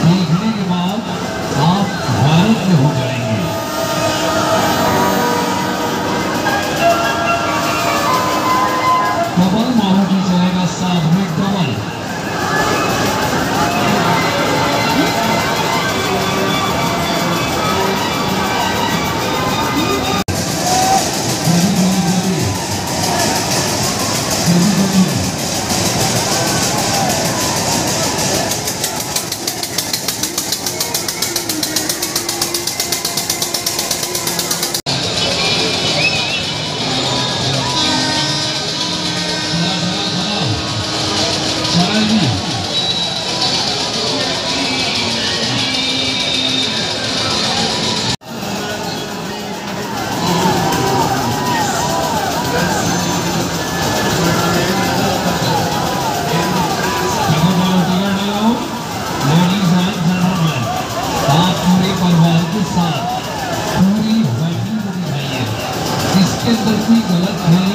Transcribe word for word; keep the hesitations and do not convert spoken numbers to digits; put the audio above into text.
देखने के बाद आप भारत में हो जाएंगे। डबल मारुति चलेगा साथ में डबल। पूरी फैमिली को दिखाइए, इसके अंदर कोई गलत है